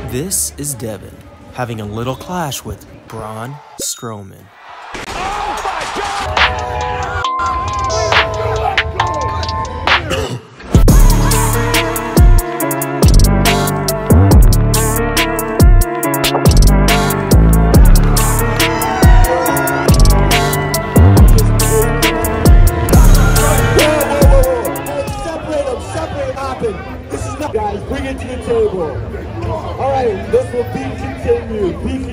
This is Devon having a little clash with Braun Strowman. Oh my God! Separate happen. This is not, guys, bring it to the table. All right, this will be continued.